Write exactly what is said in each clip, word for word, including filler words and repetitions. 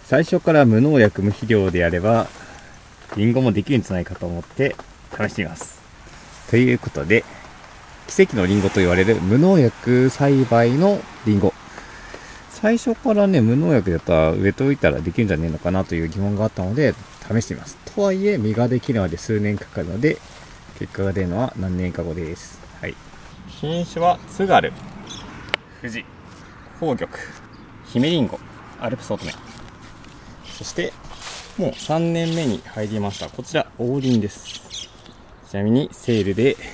最初から無農薬無肥料であればリンゴもできるんじゃないかと思って試してみます。ということで、奇跡のリンゴと言われる無農薬栽培のリンゴ、最初からね無農薬だったら植えておいたらできるんじゃねえのかなという疑問があったので試してみます。とはいえ実ができるまで数年かかるので、結果が出るのは何年か後です。はい、品種は津軽、富士、紅玉、姫りんご、アルプス乙女、そしてもうさんねんめに入りましたこちら王林です。ちなみにセールで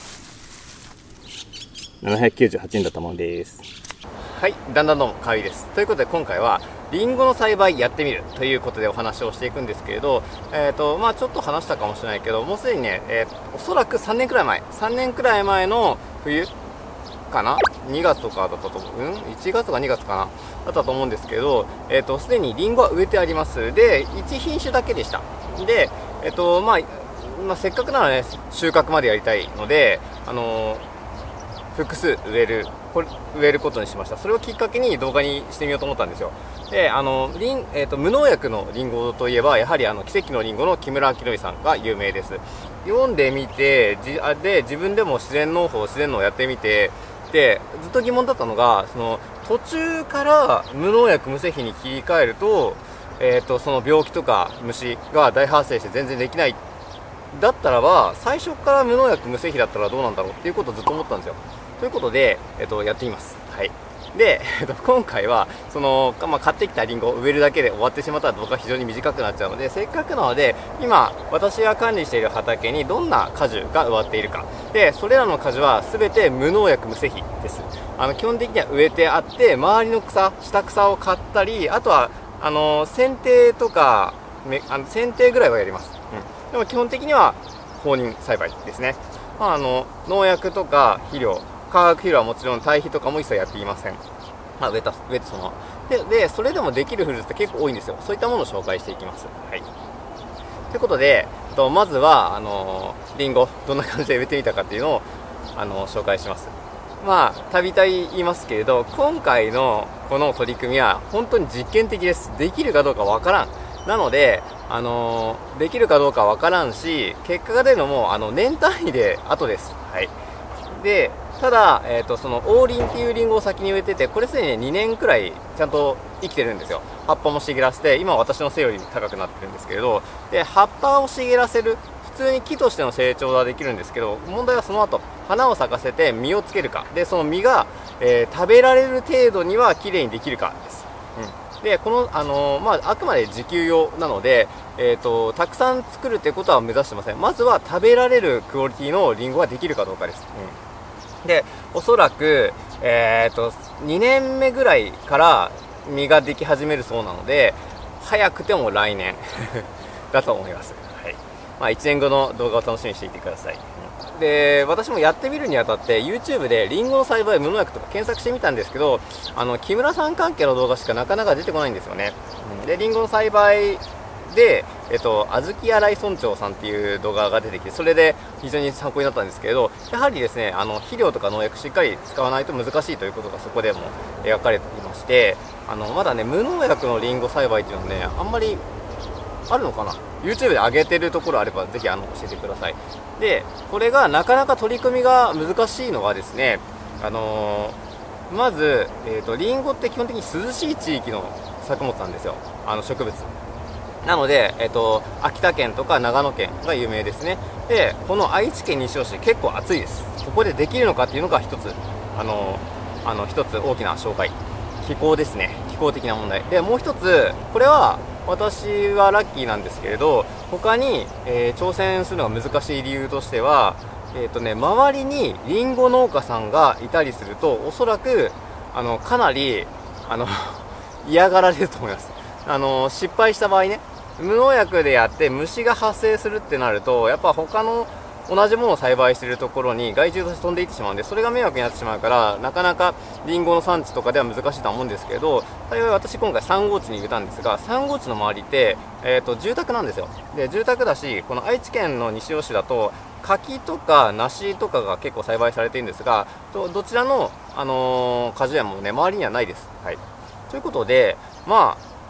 ななひゃくきゅうじゅうはちえんだったものです。はい、だんだんどうもかわいいです。ということで今回はリンゴの栽培やってみるということでお話をしていくんですけれど、えーとまあ、ちょっと話したかもしれないけど、もうすでにね、えー、おそらくさんねんくらい前さんねんくらい前の冬かな、にがつとかだったと思う、うん、いちがつとかにがつかなだったと思うんですけど、えーとすでにリンゴは植えてあります。でいち品種だけでした。で、えーとまあまあ、せっかくならね収穫までやりたいので、あのー、複数植えるこれ植えることにしました。それをきっかけに動画にしてみようと思ったんですよ。で、あのリン、えーと、無農薬のリンゴといえばやはりあの奇跡のリンゴの木村明則さんが有名です。読んでみてじあで自分でも自然農法自然農をやってみて、でずっと疑問だったのが、その途中から無農薬無施肥に切り替えると、えーと、その病気とか虫が大発生して全然できないだったらば、最初から無農薬無施肥だったらどうなんだろうっていうことをずっと思ったんですよ。ということで、えっと、やってみます。はい。で、えっと、今回はその、まあ、買ってきたリンゴを植えるだけで終わってしまったら動画が非常に短くなっちゃうので、せっかくなので今私が管理している畑にどんな果樹が植わっているか、でそれらの果樹は全て無農薬無施肥です。あの基本的には植えてあって、周りの草下草を刈ったり、あとはあの剪定とかめあの剪定ぐらいはやります。うん、でも基本的には放任栽培ですね。まあ、あの農薬とか肥料、化学肥料はもちろん堆肥とかも一切やっていません。まあ、植えた植えてそのままででそれでもできるフルーツって結構多いんですよ。そういったものを紹介していきます。はい、ということで、とまずはあのリンゴどんな感じで植えてみたかっていうのをあの紹介します。まあたびたび言いますけれど、今回のこの取り組みは本当に実験的です。できるかどうかわからん。なので、あのー、できるかどうかわからんし、結果が出るのもあの年単位で後です。はい、でただ、えー、とその王林っていうリンゴを先に植えてて、これすでににねんくらいちゃんと生きてるんですよ。葉っぱも茂らせて、今は私の背より高くなってるんですけれど、で葉っぱを茂らせる、普通に木としての成長はできるんですけど、問題はその後花を咲かせて実をつけるかで、その実が、えー、食べられる程度にはきれいにできるかです。うん、でこの、あのーまあ、あくまで自給用なので、えー、とたくさん作るってことは目指してません。まずは食べられるクオリティのリンゴができるかどうかです。うん、でおそらく、えー、とにねんめぐらいから実ができ始めるそうなので、早くても来年だと思います。はい、まあ、いちねんごの動画を楽しみにしていてください。うん、で私もやってみるにあたって YouTube でリンゴの栽培無農薬とか検索してみたんですけど、あの木村さん関係の動画しかなかなか出てこないんですよね。うん、でリンゴの栽培で、えっと、小豆洗い村長さんっていう動画が出てきて、それで非常に参考になったんですけれど、やはりですね、あの肥料とか農薬しっかり使わないと難しいということがそこでも描かれていまして、あのまだね無農薬のリンゴ栽培っていうのはねあんまりあるのかな。 YouTube で上げてるところあればぜひあの教えてください。でこれがなかなか取り組みが難しいのはですね、あのー、まず、えーと、リンゴって基本的に涼しい地域の作物なんですよ、あの植物なので、えっと、秋田県とか長野県が有名ですね。でこの愛知県西尾市結構暑いです。ここでできるのかっていうのが一つあのあの一つ大きな障害、気候ですね。気候的な問題で、もう一つこれは私はラッキーなんですけれど、他に、えー、挑戦するのが難しい理由としては、えーとね、周りにリンゴ農家さんがいたりすると、おそらくあのかなりあの嫌がられると思います。あの失敗した場合ね、無農薬でやって虫が発生するってなると、やっぱ他の同じものを栽培しているところに害虫として飛んでいってしまうんで、それが迷惑になってしまうから、なかなかリンゴの産地とかでは難しいとは思うんですけど、幸い私今回さん号地に植えたんですが、さん号地の周りって、えー、と住宅なんですよ。で住宅だし、この愛知県の西尾市だと柿とか梨とかが結構栽培されているんですが、どどちらの、あのー、果樹園もね周りにはないです。はい、ということで、まあ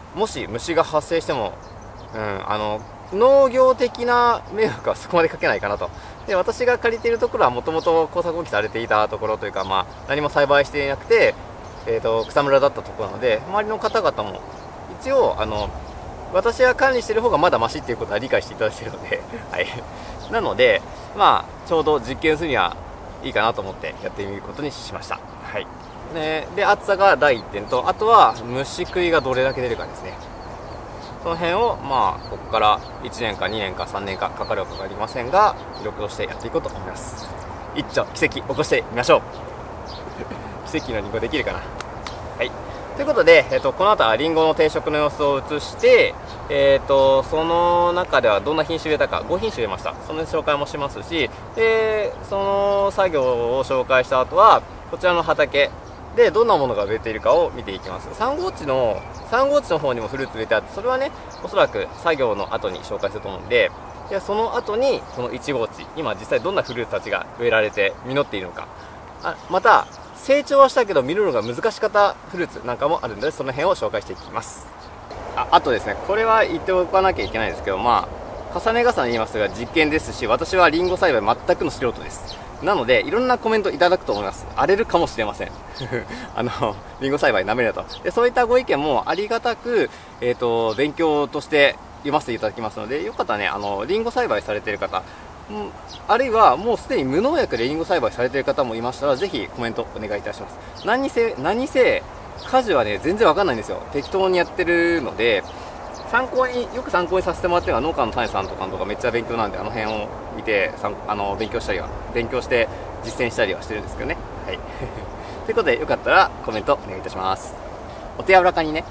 もし虫が発生しても、うん、あの、農業的な迷惑はそこまでかけないかなと。で、私が借りているところはもともと耕作放棄されていたところというか、まあ、何も栽培していなくて、えっと、草むらだったところなので、周りの方々も、一応、あの、私が管理している方がまだマシっていうことは理解していただいているので、はい。なので、まあ、ちょうど実験するにはいいかなと思ってやってみることにしました。はい。で、で暑さがだいいってんと、あとは虫食いがどれだけ出るかですね。その辺を、まあ、ここからいちねんかにねんかさんねんかかかるかかかりませんが、記録としてやっていこうと思います。一丁奇跡起こしてみましょう。奇跡のリンゴできるかな。はい。ということで、えっと、この後はリンゴの定食の様子を映して、えっと、その中ではどんな品種入れたか、ご品種入れました。その紹介もしますし、で、その作業を紹介した後は、こちらの畑でどんなものが植えているかを見ていきます。さん号地の、さん号地の方にもフルーツ植えてあって、それはね、おそらく作業の後に紹介すると思うんで、でその後に、このいち号地、今実際どんなフルーツたちが植えられて実っているのか、あまた、成長はしたけど見るのが難しかったフルーツなんかもあるので、その辺を紹介していきます。ああとですね、これは言っておかなきゃいけないんですけど、まあ、重ね重ね言いますが実験ですし、私はリンゴ栽培全くの素人です。なので、いろんなコメントいただくと思います。荒れるかもしれません。あの、リンゴ栽培舐めると。で、そういったご意見もありがたく、えっと、勉強として読ませていただきますので、よかったらね、あの、リンゴ栽培されている方、あるいはもうすでに無農薬でリンゴ栽培されている方もいましたら、ぜひコメントお願いいたします。何にせ、何にせ、果樹はね、全然わかんないんですよ。適当にやってるので、参考に、よく参考にさせてもらってるのは農家の種さんとかとかめっちゃ勉強なんで、あの辺を見て、あの、勉強したりは、勉強して実践したりはしてるんですけどね。はい。ということで、よかったらコメントお願いいたします。お手柔らかにね。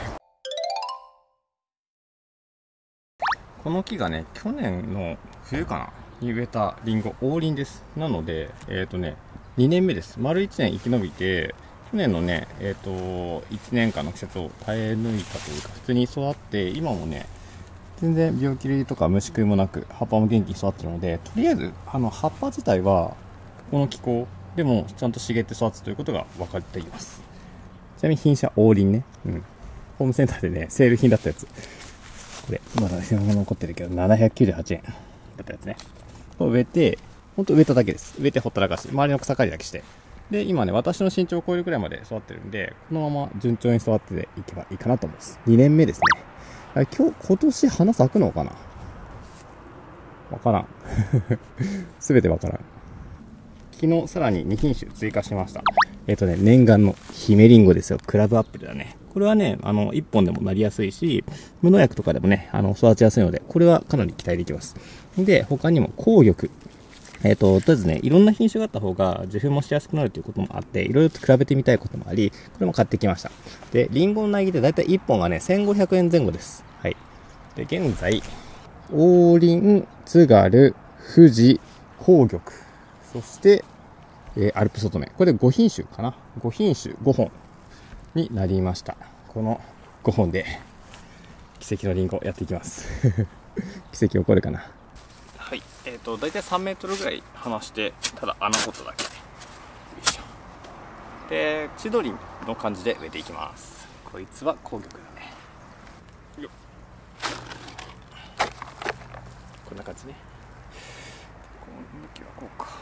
この木がね、去年の冬かなに植えたリンゴ、王林です。なので、えっとね、にねんめです。丸いちねん生き延びて、去年のね、えっと、いちねんかんの季節を耐え抜いたというか、普通に育って、今もね、全然病気とか虫食いもなく、葉っぱも元気に育ってるので、とりあえず、あの、葉っぱ自体は、この気候でもちゃんと茂って育つということが分かっています。ちなみに品種は王林ね。うん。ホームセンターでね、セール品だったやつ。これ、まだ品が残ってるけど、ななひゃくきゅうじゅうはちえんだったやつね。これ植えて、ほんと植えただけです。植えてほったらかし、周りの草刈りだけして。で、今ね、私の身長を超えるくらいまで育ってるんで、このまま順調に育っていけばいいかなと思います。にねんめですね。あれ、今日、今年花咲くのかなわからん。すべてわからん。昨日さらにに品種追加しました。えっとね、念願の姫リンゴですよ。クラブアップルだね。これはね、あの、いっぽんでもなりやすいし、無農薬とかでもね、あの、育ちやすいので、これはかなり期待できます。で、他にも紅玉。えっと、とりあえずね、いろんな品種があった方が受粉もしやすくなるということもあって、いろいろと比べてみたいこともあり、これも買ってきました。で、リンゴの苗木でだいたいいっぽんがね、せんごひゃくえんぜん後です。はい。で、現在、王林、津軽、富士、紅玉、そして、えー、アルプス乙女。これでご品種かな ?ご 品種、ごほんになりました。このごほんで、奇跡のリンゴやっていきます。奇跡起こるかな。はい。えっと、だいたいさんメートルぐらい離して、ただ穴掘っただけで。よいしょ。で、千鳥の感じで植えていきます。こいつは紅玉だね。よっ。こんな感じね。この向きはこうか。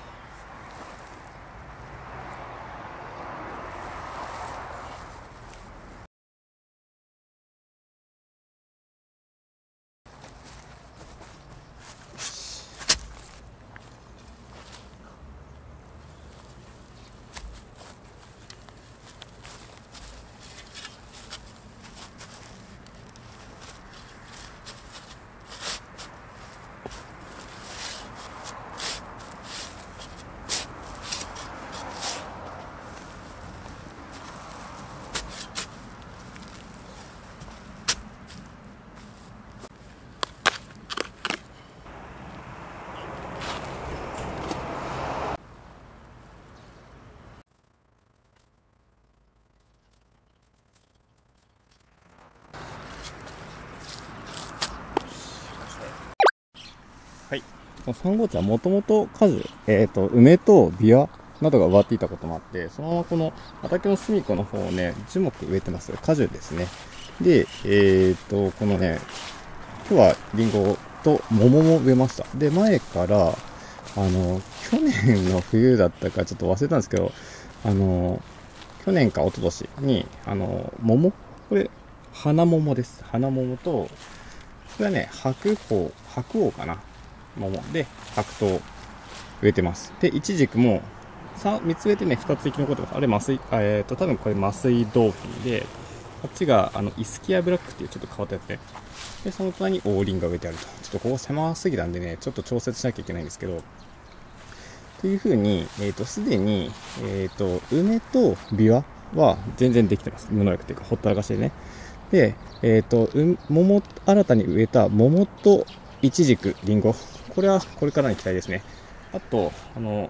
はい。さん号地はもともと果樹、えっと、梅とビワなどが植わっていたこともあって、そのままこの畑の隅っこの方をね、樹木植えてます。果樹ですね。 で、えーっと、このね、今日はリンゴと桃も植えました。で、前から、あの、去年の冬だったかちょっと忘れたんですけど、あの、去年か一昨年に、あの、桃、これ、花桃です。花桃と、これはね、白鳳、白鳳かな桃で、白桃植えてます。で、イチジクも、みっつ植えてね、ふたつ生き残ってます。あれ、麻酔、えっと、多分これ麻酔豆腐で、こっちが、あの、イスキアブラックっていうちょっと変わったやつね。で、その隣に王林が植えてあると。ちょっとここ狭すぎたんでね、ちょっと調節しなきゃいけないんですけど、という風に、えっと、すでに、えっと、梅とビワは全然できてます。無農薬っていうか、ほったらかしでね。で、えっと、うん、桃、新たに植えた桃とイチジク、リンゴ。これはこれからに期待ですね。あと、あの、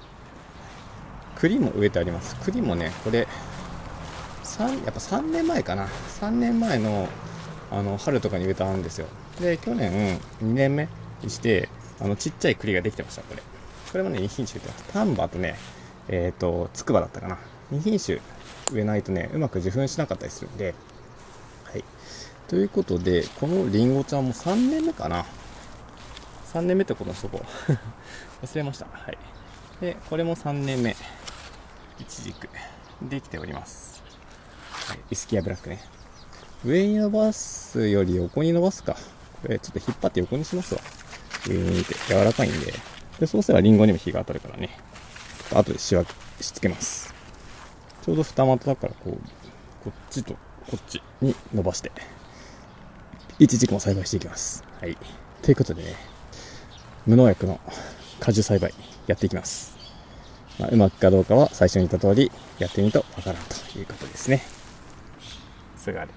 栗も植えてあります。栗もね、これ、さん、やっぱさんねんまえかな。さんねんまえの、あの、春とかに植えたんですよ。で、去年にねんめにして、あの、ちっちゃい栗ができてました、これ。これもね、に品種植えてます。丹波とね、えっと、筑波だったかな。に品種植えないとね、うまく受粉しなかったりするんで、はい。ということで、このリンゴちゃんもさんねんめかな。さんねんめってことにしとこう。忘れました。はい。で、これもさんねんめ。イチジク。できております。はい。イスキアブラックね。上に伸ばすより横に伸ばすか。これちょっと引っ張って横にしますわ。上に見て柔らかいんで。で、そうすればリンゴにも火が当たるからね。後でしわ、しつけます。ちょうど二股だからこう、こっちとこっちに伸ばして、イチジクも栽培していきます。はい。ということでね、無農薬の果樹栽培やっていきます。まあ、うまくかどうかは最初に言った通りやってみるとわからんということですね。すがる。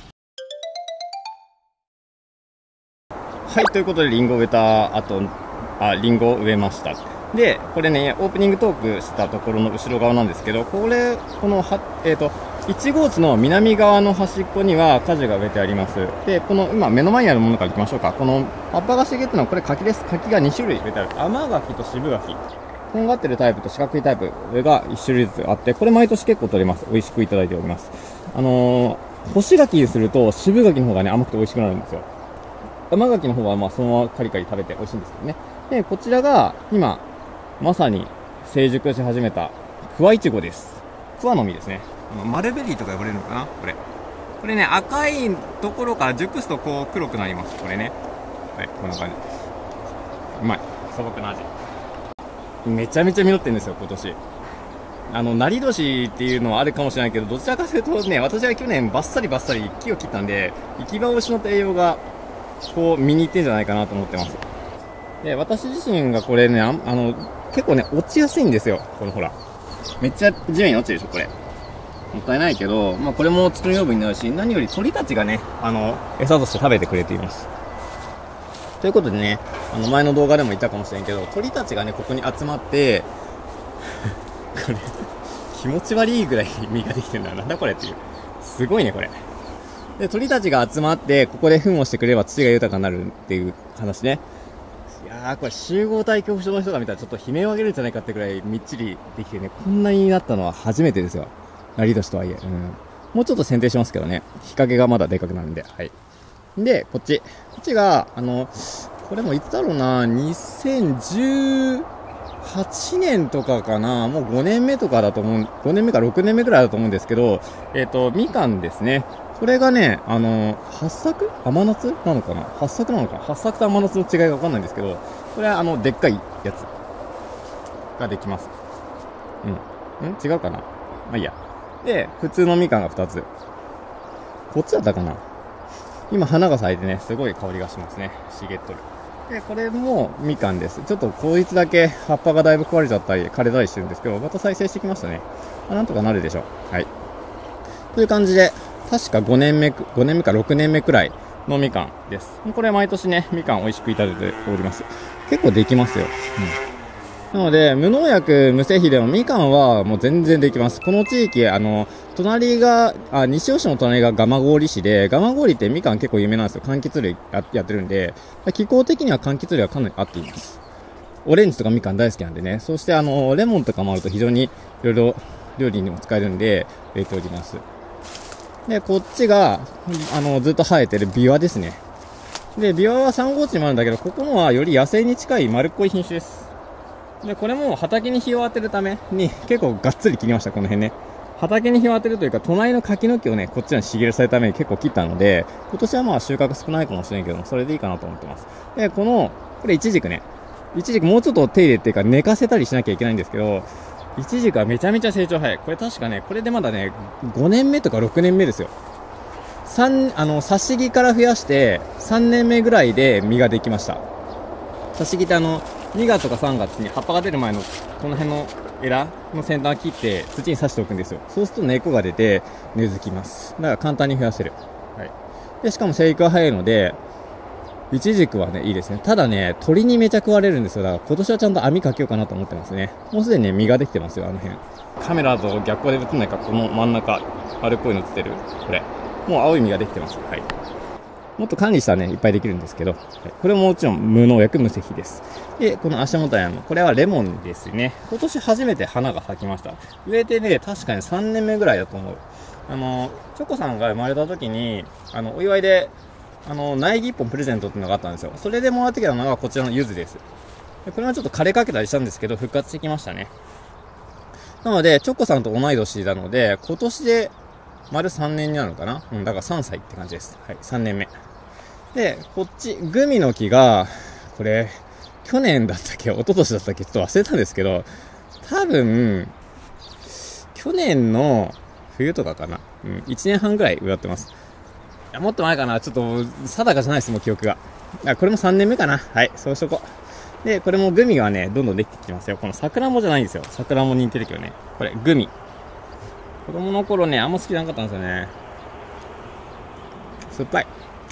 はい、ということでリンゴを植えた後、あ、リンゴを植えました。で、これね、オープニングトークしたところの後ろ側なんですけど、これ、このは、えっと、いち号地の南側の端っこには果樹が植えてあります。で、この今目の前にあるものからいきましょうか。この葉っぱが茂ってるのはこれ柿です。柿がに種類植えてある。甘柿と渋柿。とんがってるタイプと四角いタイプがいち種類ずつあって、これ毎年結構取れます。美味しくいただいております。あのー、干し柿にすると渋柿の方がね、甘くて美味しくなるんですよ。甘柿の方はまあそのままカリカリ食べて美味しいんですけどね。で、こちらが今、まさに成熟し始めたクワイチゴです。クワの実ですね。マルベリーとか呼ばれるのかなこれ。これね、赤いところから熟すとこう黒くなります。これね。はい、こんな感じ。うまい。素朴な味。めちゃめちゃ実ってるんですよ、今年。あの、なり年っていうのはあるかもしれないけど、どちらかというとね、私は去年バッサリバッサリ木を切ったんで、行き場を失った栄養が、こう、見に行ってんじゃないかなと思ってます。で、私自身がこれね、あ, あの、結構ね、落ちやすいんですよ。このほら。めっちゃ地面に落ちるでしょ、これ。もったいないけど、まあこれも土の養分になるし、何より鳥たちがね、あの、餌として食べてくれています。ということでね、あの前の動画でも言ったかもしれんけど、鳥たちがね、ここに集まって、これ、気持ち悪いぐらい実ができてるんだ。なんだこれっていう。すごいね、これ。で、鳥たちが集まって、ここで糞をしてくれれば土が豊かになるっていう話ね。いやー、これ集合体恐怖症の人が見たらちょっと悲鳴を上げるんじゃないかってくらいみっちりできてね、こんなになったのは初めてですよ。なり年とはいえ。うん。もうちょっと剪定しますけどね。日陰がまだでかくなるんで。はい。で、こっち。こっちが、あの、これもいつだろうな、にせんじゅうはちねんとかかな、もうごねんめとかだと思う、ごねんめかろくねんめくらいだと思うんですけど、えっと、みかんですね。これがね、あの、八作甘夏なのかな八作なのか八作と甘夏の違いがわかんないんですけど、これはあの、でっかいやつができます。うん。ん違うかなまあいいや。で、普通のみかんがふたつ。こっちだったかな今花が咲いてね、すごい香りがしますね。茂っとる。で、これもみかんです。ちょっとこいつだけ葉っぱがだいぶ壊れちゃったり、枯れたりしてるんですけど、また再生してきましたね。あ、なんとかなるでしょう。はい。という感じで、確かごねんめ、ごねんめかろくねんめくらいのみかんです。これ毎年ね、みかん美味しくいただいております。結構できますよ。うん。なので、無農薬、無施肥でもみかんはもう全然できます。この地域、あの、隣が、あ、西尾市の隣が蒲郡市で、蒲郡ってみかん結構有名なんですよ。柑橘類 や, やってるんで、気候的には柑橘類はかなり合っています。オレンジとかみかん大好きなんでね。そしてあの、レモンとかもあると非常にいろいろ料理にも使えるんで、植えております。 で、こっちが、あの、ずっと生えてるビワですね。で、ビワはさん号地にもあるんだけど、ここのはより野生に近い丸っこい品種です。で、これも畑に日を当てるために、結構がっつり切りました、この辺ね。畑に日を当てるというか、隣の柿の木をね、こっちに茂らせるために結構切ったので、今年はまあ収穫少ないかもしれんけども、それでいいかなと思ってます。で、この、これイチジクね。イチジクもうちょっと手入れっていうか、寝かせたりしなきゃいけないんですけど、イチジクはめちゃめちゃ成長早い。これ確かね、これでまだね、ごねんめとかろくねんめですよ。三、あの、挿し木から増やして、さんねんめぐらいで実ができました。挿し木ってあの、にがつとかさんがつに葉っぱが出る前の、この辺のエラの先端を切って土に刺しておくんですよ。そうすると根っこが出て根付きます。だから簡単に増やせる。はい。で、しかも生育が早いので、イチジクはね、いいですね。ただね、鳥にめちゃ食われるんですよ。だから今年はちゃんと網かけようかなと思ってますね。もうすでにね、実ができてますよ、あの辺。カメラと逆光で映んないか、この真ん中、丸っこいの映ってる。これ。もう青い実ができてます。はい。もっと管理したらね、いっぱいできるんですけど、はい、これももちろん無農薬、無施肥です。で、この足元にあるの、これはレモンですね。今年初めて花が咲きました。植えてね、確かにさんねんめぐらいだと思う。あの、チョコさんが生まれた時に、あの、お祝いで、あの、苗木いっぽんプレゼントっていうのがあったんですよ。それでもらってきたのがこちらの柚子です。でこれはちょっと枯れかけたりしたんですけど、復活してきましたね。なので、チョコさんと同い年なので、今年で丸さんねんになるのかな。うん、だからさんさいって感じです。はい、さんねんめ。で、こっち、グミの木が、これ、去年だったっけ、一昨年だったっけ、ちょっと忘れたんですけど、多分、去年の冬とかかな。うん、いちねんはんぐらい植わってます。いや、もっと前かな。ちょっと、定かじゃないです、もう記憶が。あ、これもさんねんめかな。はい、そうしとこう。で、これもグミがね、どんどんできてきてますよ。この桜もじゃないんですよ。桜も似てるけどね。これ、グミ。子供の頃ね、あんま好きじゃなかったんですよね。酸っぱい。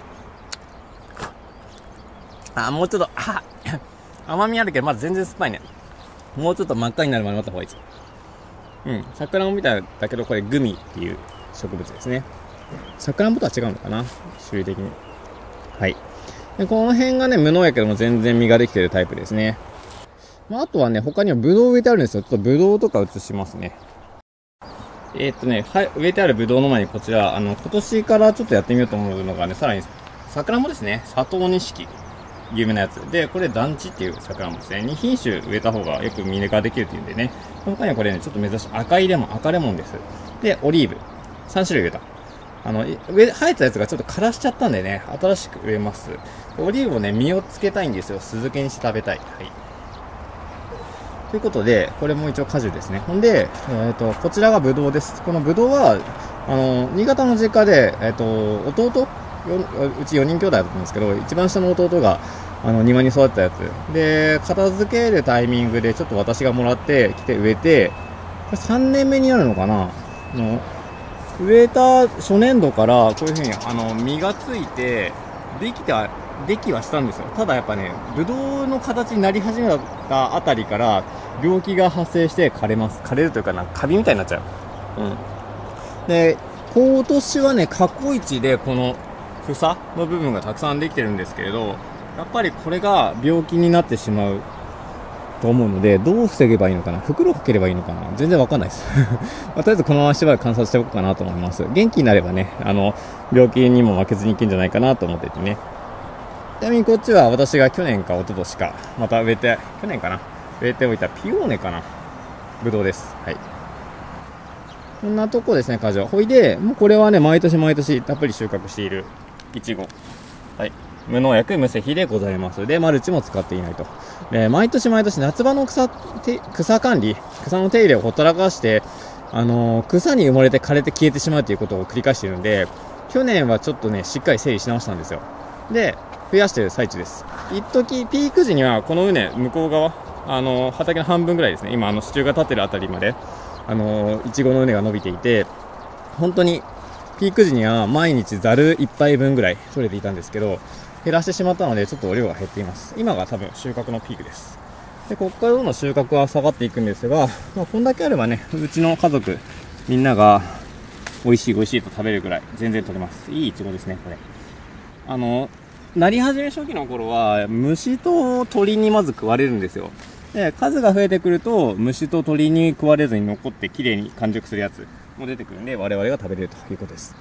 あ、もうちょっと、あ、甘みあるけど、まだ全然酸っぱいね。もうちょっと真っ赤になるまで待った方がいいです。うん。桜もみたいだけど、これグミっていう植物ですね。桜もとは違うのかな、種類的に。はい。で、この辺がね、無農薬でも全然実ができてるタイプですね。まあ、あとはね、他にはブドウ植えてあるんですよ。ちょっとブドウとか映しますね。えー、っとね、はい、植えてあるブドウの前にこちら、あの、今年からちょっとやってみようと思うのがね、さらに、桜もですね、佐藤錦。有名なやつ。で、これ団地っていう桜もですね、に品種植えた方がよく実ができるっていうんでね、他にはこれね、ちょっと珍しい赤いレモン、赤レモンです。で、オリーブ。さん種類植えた。あの、上、生えたやつがちょっと枯らしちゃったんでね、新しく植えます。オリーブをね、実をつけたいんですよ。酢漬けにして食べたい。はい。ということで、これも一応果樹ですね。ほんで、えっと、こちらがブドウです。このブドウは、あの、新潟の実家で、えっと、弟うちよにん兄弟だったんですけど、一番下の弟が、あの、庭に育ったやつ。で、片付けるタイミングで、ちょっと私がもらってきて植えて、これさんねんめになるのかなの、植えた初年度から、こういうふうに、あの、実がついて、できた、できはしたんですよ。ただやっぱね、ブドウの形になり始めたあたりから、病気が発生して枯れます。枯れるというかな、カビみたいになっちゃう。うん。で、今年はね、過去一で、この、房の部分がたくさんできてるんですけれど、やっぱりこれが病気になってしまうと思うので、どう防げばいいのかな、袋をかければいいのかな、全然わかんないです。まあ、とりあえずこのまましばらく観察しておこうかなと思います。元気になればね、あの、病気にも負けずにいけんじゃないかなと思っててね。ちなみにこっちは私が去年か一昨年か、また植えて、去年かな、植えておいたピオーネかな、ブドウです。はい。こんなとこですね、果樹は。ほいで、もうこれはね、毎年毎年たっぷり収穫しているいちご。はい。無農薬、無施肥でございます。で、マルチも使っていないと。で、毎年毎年夏場の草、草管理、草の手入れをほったらかして、あのー、草に埋もれて枯れて消えてしまうということを繰り返しているんで、去年はちょっとね、しっかり整理し直したんですよ。で、増やしている最中です。一時ピーク時には、この畝、向こう側、あのー、畑の半分ぐらいですね。今、あの、支柱が立ってるあたりまで、あのー、いちごの畝が伸びていて、本当に、ピーク時には毎日ざるいっぱいぶんぐらい取れていたんですけど、減らしてしまったのでちょっと量が減っています。今が多分収穫のピークです。で、ここからどんどん収穫は下がっていくんですが、まあ、こんだけあればね、うちの家族みんなが美味しい美味しいと食べるぐらい全然取れます。いいイチゴですね、これ。あの、なり始め初期の頃は虫と鳥にまず食われるんですよ。で、数が増えてくると虫と鳥に食われずに残って綺麗に完熟するやつも出てくるんで、我々が食べれるということです。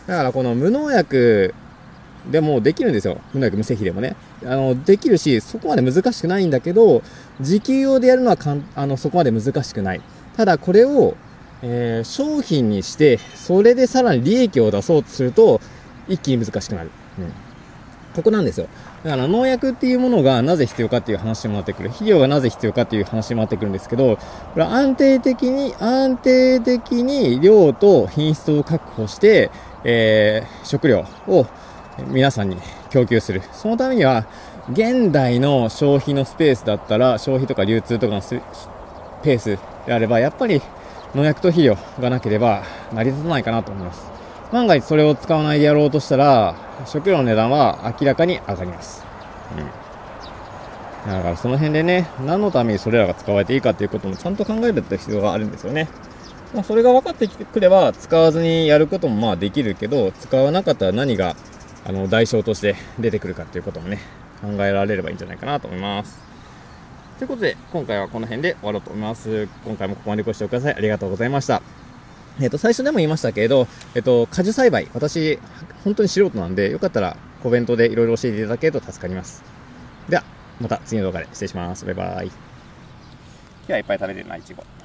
だからこの無農薬でもできるんですよ。無農薬無施肥でもね。あの、できるし、そこまで難しくないんだけど、自給用でやるのはかん、あの、そこまで難しくない。ただこれを、えー、商品にして、それでさらに利益を出そうとすると、一気に難しくなる。うん。ここなんですよ。だから農薬っていうものがなぜ必要かっていう話にもなってくる。肥料がなぜ必要かっていう話にもなってくるんですけど、これは安定的に、安定的に量と品質を確保して、えー、食料を皆さんに供給する。そのためには、現代の消費のスペースだったら、消費とか流通とかのスペースであれば、やっぱり農薬と肥料がなければ成り立たないかなと思います。万が一それを使わないでやろうとしたら、食料の値段は明らかに上がります。うん。だからその辺でね、何のためにそれらが使われていいかっていうこともちゃんと考える必要があるんですよね。まあ、それが分かってくれば、使わずにやることもまあできるけど、使わなかったら何が、あの、代償として出てくるかっていうこともね、考えられればいいんじゃないかなと思います。ということで、今回はこの辺で終わろうと思います。今回もここまでご視聴ください。ありがとうございました。えっと、最初でも言いましたけれど、えっと、果樹栽培、私、本当に素人なんで、よかったらコメントでいろいろ教えていただけると助かります。では、また次の動画で失礼します。バイバイ。今日はいっぱい食べてるな、いちご。